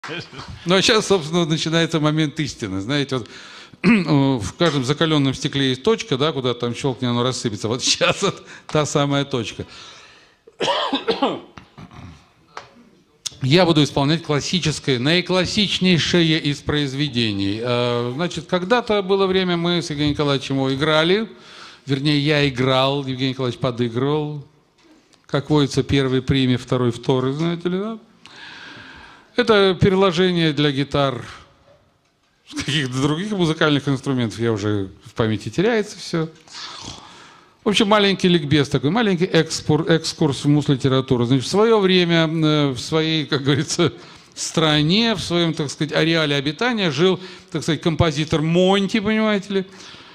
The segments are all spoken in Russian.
Ну, а сейчас, собственно, начинается момент истины. Знаете, вот в каждом закаленном стекле есть точка, да, куда там щелкни, оно рассыпется. Вот сейчас вот та самая точка. Я буду исполнять классическое, наиклассичнейшее из произведений. Значит, когда-то было время, мы с Евгением Николаевичем его играли. Вернее, я играл, Евгений Николаевич подыгрывал. Как водится, первый приме, второй второй, знаете ли, да? Это переложение для гитар с каких-то других музыкальных инструментов. Я уже в памяти теряется все. В общем, маленький ликбез такой, маленький экскурс в муз-литературу. Значит, в свое время, в своей, как говорится, стране, в своем, так сказать, ареале обитания жил, так сказать, композитор Монти, понимаете ли.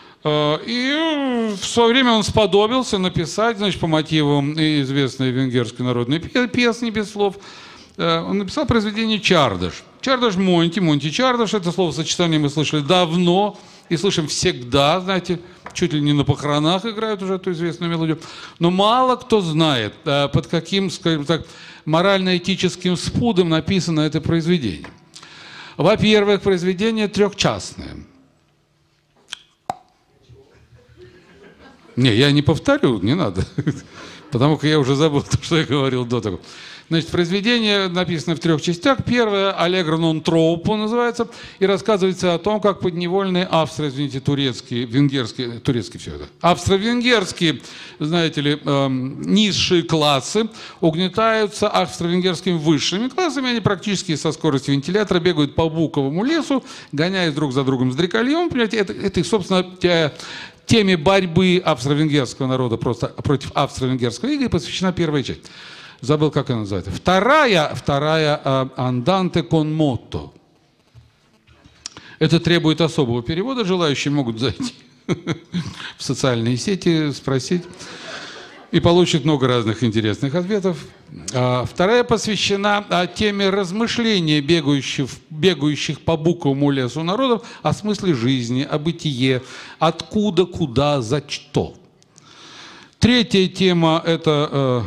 И в свое время он сподобился написать, значит, по мотивам известной венгерской народной песни без слов. Он написал произведение «Чардаш». «Чардаш Монти», «Монти Чардаш». Это словосочетание мы слышали давно и слышим всегда, знаете, чуть ли не на похоронах играют уже эту известную мелодию. Но мало кто знает, под каким, скажем так, морально-этическим спудом написано это произведение. Во-первых, произведение трехчастное. Не, я не повторю, не надо, потому что я уже забыл то, что я говорил до того. Значит, произведение написано в трех частях. Первое «Аллегро нон троппо» называется, и рассказывается о том, как подневольные австро-венгерские, знаете ли, низшие классы угнетаются австро-венгерскими высшими классами. Они практически со скоростью вентилятора бегают по буковому лесу, гоняясь друг за другом с дрекольем. Понимаете, это собственно, теме борьбы австро-венгерского народа против австро-венгерского ига посвящена первая часть. Забыл, как она называется. Вторая «Анданте кон мотто». Это требует особого перевода. Желающие могут зайти в социальные сети, спросить. И получат много разных интересных ответов. Вторая посвящена теме размышления бегающих по буковому лесу народов о смысле жизни, о бытие, откуда, куда, за что. Третья тема – это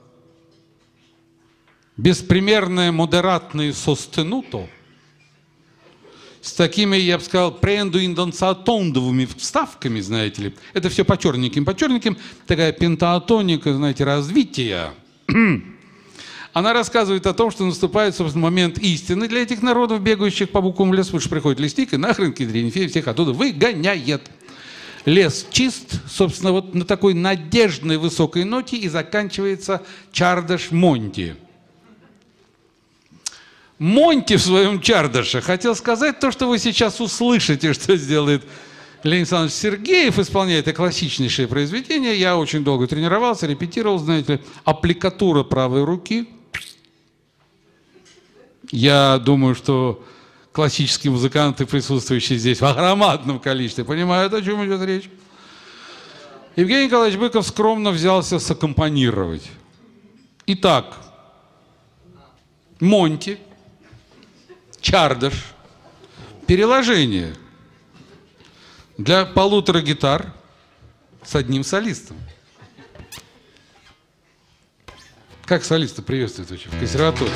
беспримерное модератное состенуто с такими, я бы сказал, прендуиндансатондовыми вставками, знаете ли. Это все по черненьким, такая пентаатоника, знаете, развития. Она рассказывает о том, что наступает, собственно, момент истины для этих народов, бегающих по буковому лесу. Потому что приходит лесник и нахрен кедренефей всех оттуда выгоняет. Лес чист, собственно, вот на такой надежной высокой ноте и заканчивается «Чардаш Монти». Монти в своем «Чардаше» хотел сказать то, что вы сейчас услышите, что сделает Леонид Александрович Сергеев, исполняя это классичнейшее произведение. Я очень долго тренировался, репетировал, знаете ли, аппликатура правой руки. Я думаю, что классические музыканты, присутствующие здесь в громадном количестве, понимают, о чем идет речь. Евгений Николаевич Быков скромно взялся саккомпанировать. Итак, Монти, Чардаш, переложение для 1,5 гитар с одним солистом. Как солиста приветствует вообще в консерватории?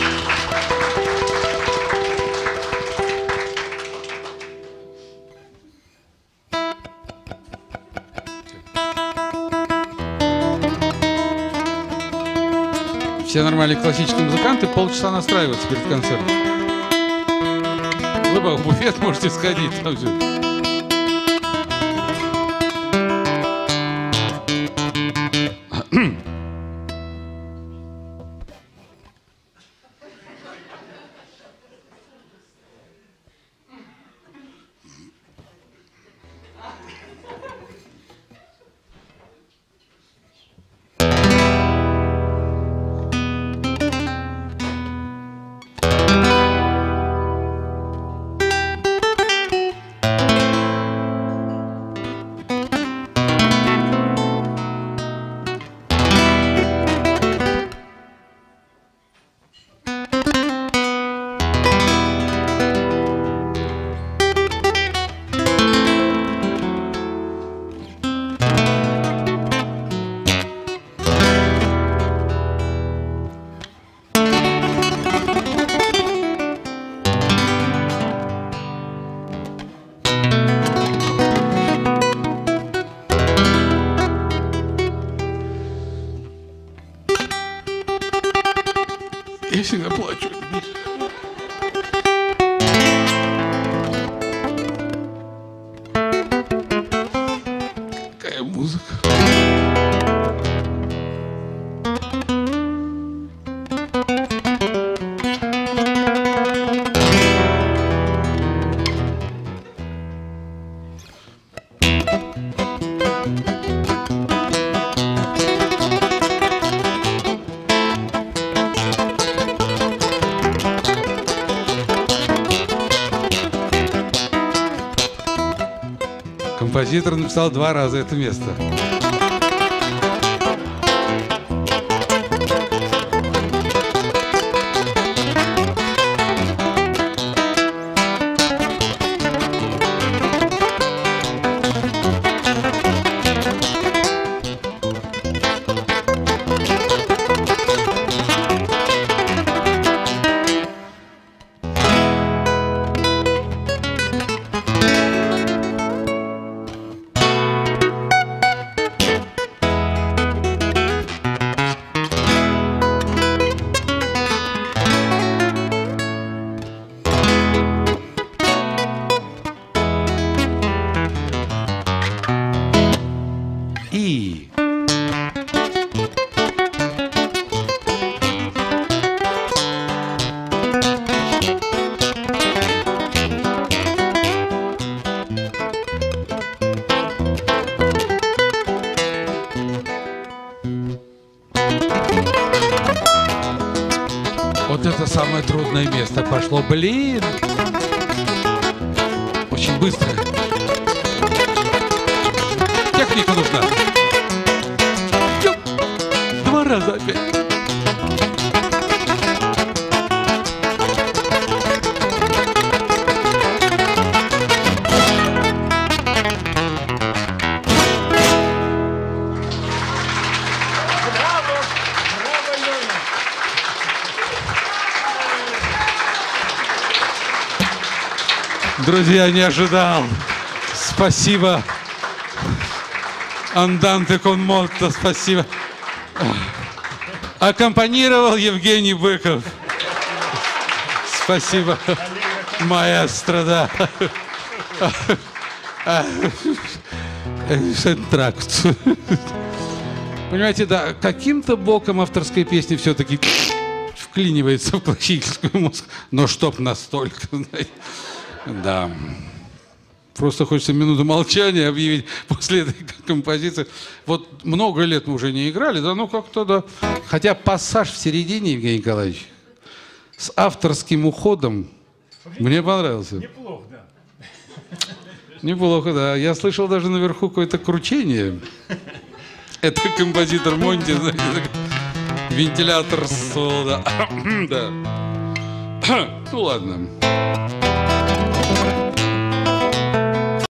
Все нормальные классические музыканты полчаса настраиваются перед концертом. Вы бы в буфет можете сходить. Там все. Композитор написал 2 раза это место. Вот это самое трудное место пошло. Блин! Очень быстро. Техника нужна. 2 раза опять. Друзья, не ожидал. Спасибо. Анданте кон молто, спасибо. Аккомпанировал Евгений Быков. Спасибо. Маэстро, да. Тракт. Понимаете, да, каким-то боком авторской песни все-таки вклинивается в классическую музыку. Но чтоб настолько, знаете. Да. Просто хочется минуту молчания объявить после этой композиции. Вот много лет мы уже не играли, да, ну как-то да. Хотя пассаж в середине, Евгений Николаевич, с авторским уходом мне понравился. Неплохо, да. Неплохо, да. Я слышал даже наверху какое-то кручение. Это композитор Монти, знаете, вентилятор соло. Да. Ну ладно.